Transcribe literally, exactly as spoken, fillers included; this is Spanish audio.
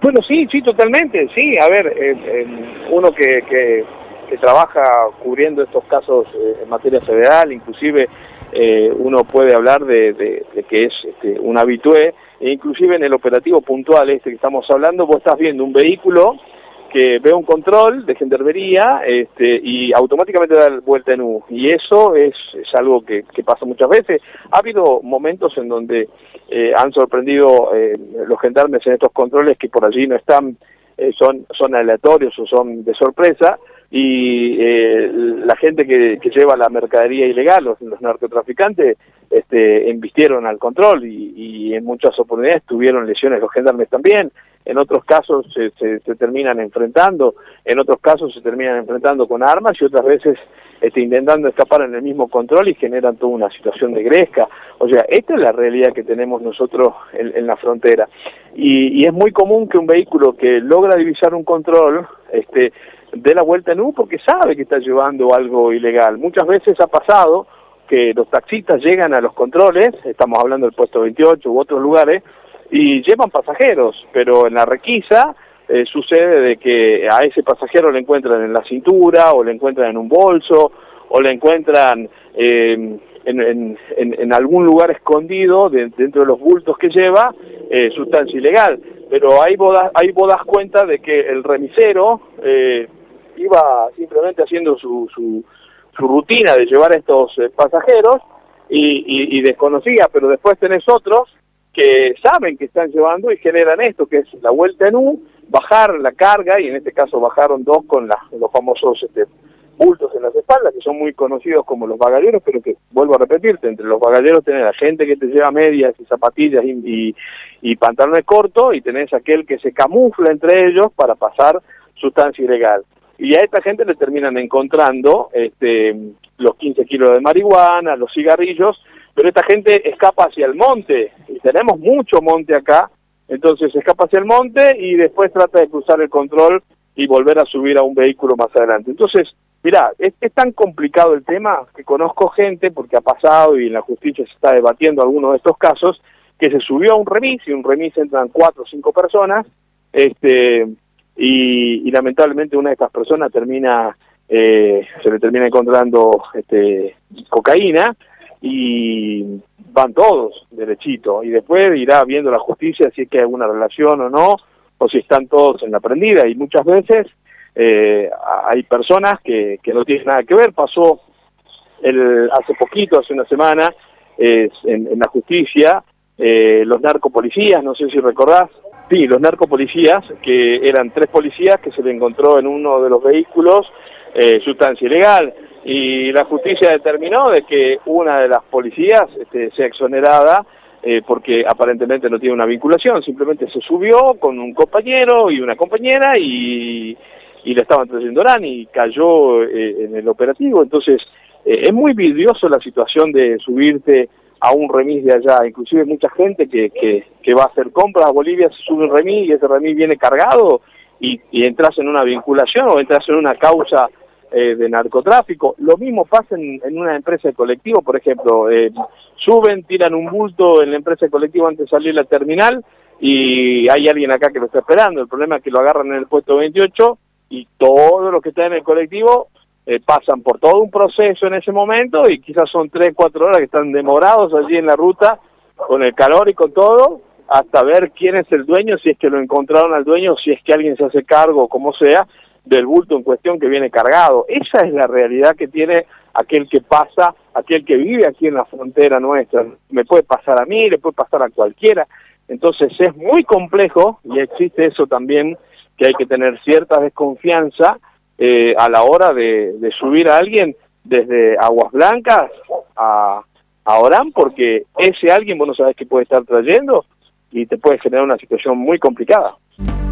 Bueno, sí, sí, totalmente, sí. A ver, eh, eh, uno que, que, que trabaja cubriendo estos casos eh, en materia federal, inclusive eh, uno puede hablar de, de, de que es este, un habitué, e inclusive en el operativo puntual este que estamos hablando, vos estás viendo un vehículo que ve un control de gendarmería este, y automáticamente da vuelta en U. Y eso es, es algo que, que pasa muchas veces. Ha habido momentos en donde eh, han sorprendido eh, los gendarmes en estos controles que por allí no están, eh, son, son aleatorios o son de sorpresa, y eh, la gente que, que lleva la mercadería ilegal, los, los narcotraficantes, este, embistieron al control y, y en muchas oportunidades tuvieron lesiones los gendarmes también. En otros casos se, se, se terminan enfrentando, en otros casos se terminan enfrentando con armas y otras veces este, intentando escapar en el mismo control y generan toda una situación de gresca. O sea, esta es la realidad que tenemos nosotros en, en la frontera. Y, y es muy común que un vehículo que logra divisar un control este, dé la vuelta en U porque sabe que está llevando algo ilegal. Muchas veces ha pasado que los taxistas llegan a los controles, estamos hablando del puesto veintiocho u otros lugares, y llevan pasajeros, pero en la requisa eh, sucede de que a ese pasajero le encuentran en la cintura, o le encuentran en un bolso, o le encuentran eh, en, en, en, en algún lugar escondido de, dentro de los bultos que lleva eh, sustancia ilegal. Pero ahí vos, das, ahí vos das cuenta de que el remisero eh, iba simplemente haciendo su, su, su rutina de llevar a estos eh, pasajeros y, y, y desconocía, pero después tenés otros que saben que están llevando y generan esto, que es la vuelta en U, bajar la carga, y en este caso bajaron dos con la, los famosos este, bultos en las espaldas, que son muy conocidos como los bagalleros, pero que, vuelvo a repetirte, entre los bagalleros tenés la gente que te lleva medias y zapatillas y, y, y pantalones cortos, y tenés aquel que se camufla entre ellos para pasar sustancia ilegal. Y a esta gente le terminan encontrando este, los quince kilos de marihuana, los cigarrillos, pero esta gente escapa hacia el monte, y tenemos mucho monte acá, entonces escapa hacia el monte y después trata de cruzar el control y volver a subir a un vehículo más adelante. Entonces, mirá, es, es tan complicado el tema que conozco gente, porque ha pasado y en la justicia se está debatiendo algunos de estos casos, que se subió a un remis, y un remis entran cuatro o cinco personas, este, y, y lamentablemente una de estas personas termina, eh, se le termina encontrando este, cocaína, y van todos derechito, y después irá viendo la justicia si es que hay alguna relación o no, o si están todos en la prendida, y muchas veces eh, hay personas que, que no tienen nada que ver. Pasó el, hace poquito, hace una semana, eh, en, en la justicia, eh, los narcopolicías, no sé si recordás, sí, los narcopolicías, que eran tres policías que se le encontró en uno de los vehículos eh, sustancia ilegal, y la justicia determinó de que una de las policías este, sea exonerada eh, porque aparentemente no tiene una vinculación, simplemente se subió con un compañero y una compañera y, y le estaban trayendo orán y cayó eh, en el operativo. Entonces eh, es muy vidrioso la situación de subirte a un remis de allá, inclusive mucha gente que, que, que va a hacer compras a Bolivia se sube un remis y ese remis viene cargado y, y entras en una vinculación o entras en una causa Eh, de narcotráfico. Lo mismo pasa en, en una empresa de colectivo, por ejemplo, eh, suben, tiran un bulto en la empresa de colectivo antes de salir a la terminal y hay alguien acá que lo está esperando. El problema es que lo agarran en el puesto veintiocho y todos los que están en el colectivo eh, pasan por todo un proceso en ese momento y quizás son tres, cuatro horas que están demorados allí en la ruta con el calor y con todo, hasta ver quién es el dueño, si es que lo encontraron al dueño, si es que alguien se hace cargo, como sea, del bulto en cuestión que viene cargado. Esa es la realidad que tiene aquel que pasa, aquel que vive aquí en la frontera nuestra. Me puede pasar a mí, le puede pasar a cualquiera. Entonces es muy complejo y existe eso también, que hay que tener cierta desconfianza eh, a la hora de, de subir a alguien desde Aguas Blancas a, a Orán, porque ese alguien vos no sabés qué puede estar trayendo y te puede generar una situación muy complicada.